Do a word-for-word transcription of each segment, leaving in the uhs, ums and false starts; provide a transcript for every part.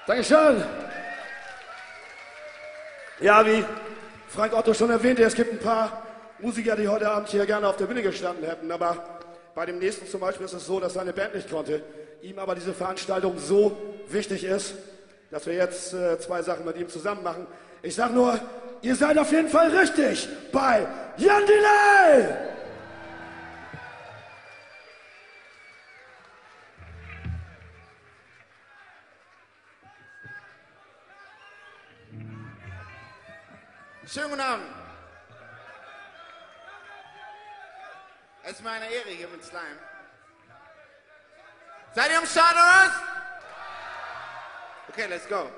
Dankeschön. Ja, wie Frank Otto schon erwähnte, es gibt ein paar Musiker, die heute Abend hier gerne auf der Bühne gestanden hätten, aber bei dem nächsten zum Beispiel ist es so, dass seine Band nicht konnte, ihm aber diese Veranstaltung so wichtig ist, dass wir jetzt äh, zwei Sachen mit ihm zusammen machen. Ich sag nur, ihr seid auf jeden Fall richtig bei Jan Delay! Schönen guten Abend. Es ist mir eine Ehre hier mit Slime. Seid ihr am Start oder was? Okay, let's go.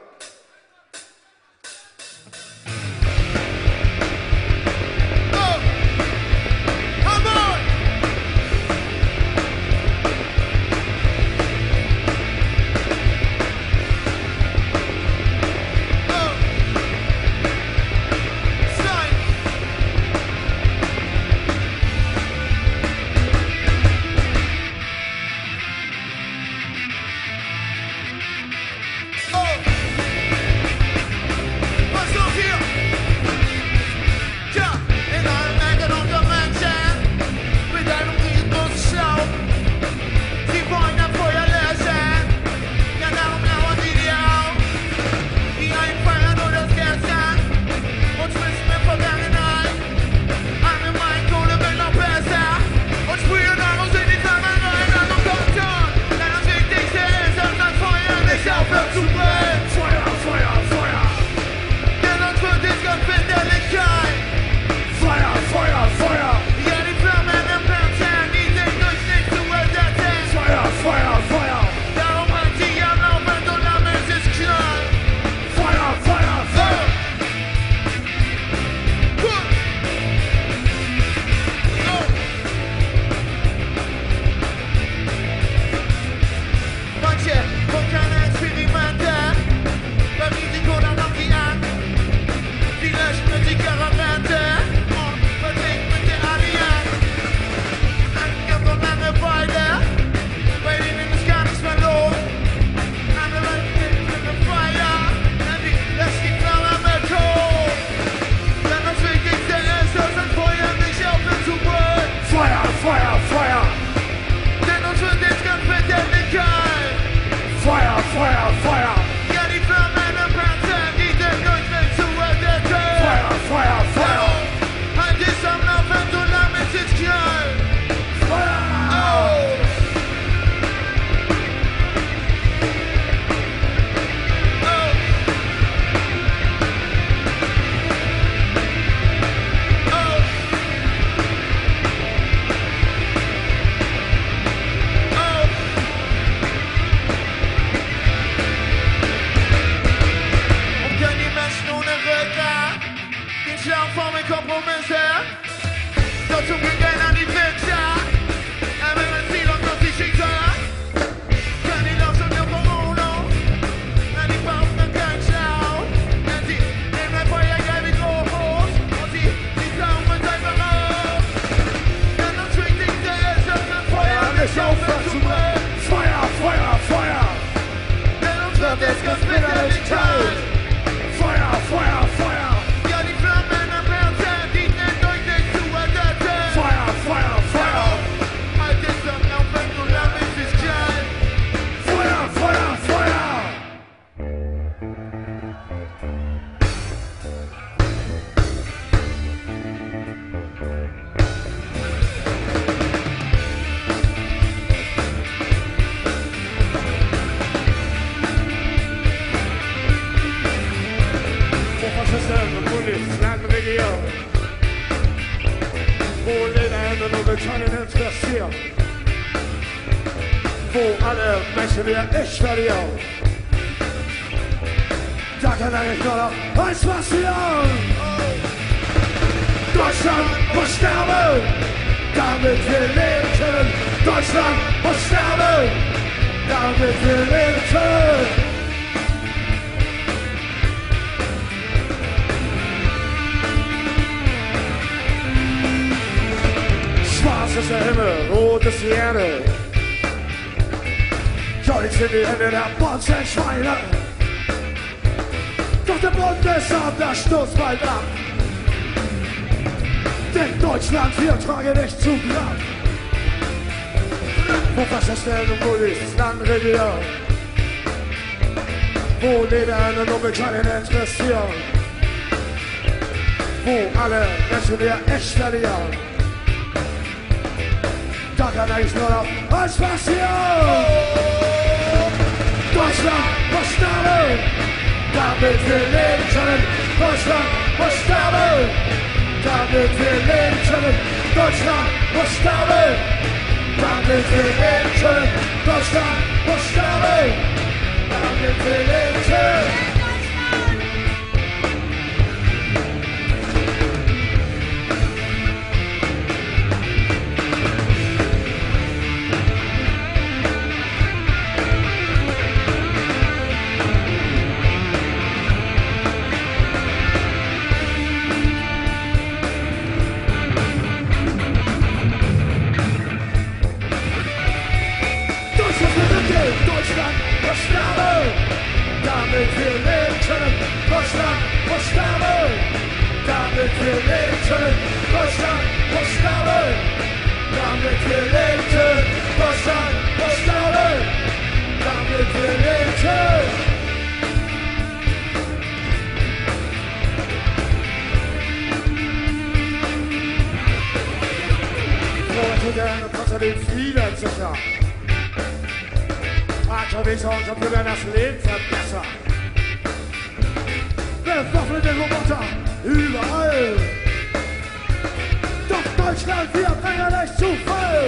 Wo alle Menschen wieder ich verlieren. Da kann eigentlich nur noch eins passieren. Deutschland muss sterben, damit wir leben können. Deutschland muss sterben, damit wir leben können. Schwarz ist der Himmel, rot ist die Erde. Johnny sind die Hände der Bonzenschweine. der Bundesamt, das stoßt bald ab. Denn Deutschland, wir tragen nicht zu Grab. Wo Wasserstellen und wo dieses Land regieren. Wo Leben und Umwelt keinen interessieren. Wo alle Menschen ihr echt verlieren. Da kann eigentlich nur noch eins passieren. Deutschland muss sterben, damit wir leben können. Deutschland muss sterben, damit wir leben können. Deutschland muss sterben, damit wir leben können. Deutschland muss sterben, damit wir leben können. Deutschland muss sterben, damit wir leben können. Deutschland muss sterben, damit wir leben können. Deutschland muss sterben, damit wir leben können. Deutschland muss sterben, damit wir leben können. Leute, gerne Panzer den Frieden sicher. Aktivitäten und wir werden das Leben verbessern. Bewaffnete Roboter überall. Doch Deutschland, wir bringen nicht zu Fall.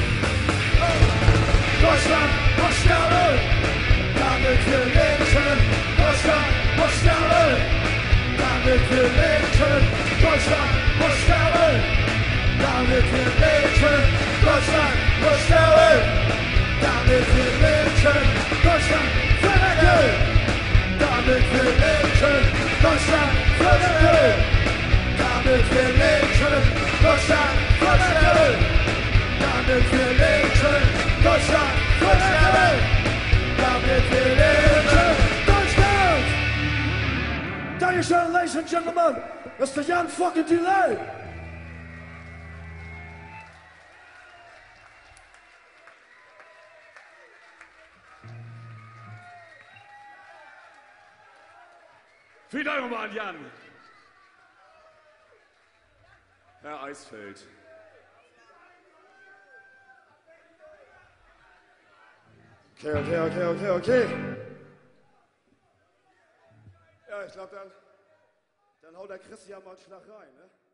Deutschland muss sterben, damit wir leben können. Deutschland muss sterben, damit wir leben können. Deutschland muss sterben, damit wir leben können. Deutschland muss sterben, damit wir leben können. Deutschland verrecken, damit wir leben können. Deutschland verrecken, damit wir leben können. Deutschland verrecken, damit wir leben können. Deutschland verrecken, damit wir leben können. Deutschland! Dankeschön, ladies and gentlemen. Mister Jan fucking Delay. Vielen Dank nochmal an Jan. Herr Eisfeld. Okay, okay, okay, okay, okay. Ja, ich glaube, dann, dann haut der Christian mal einen Schlag rein, ne?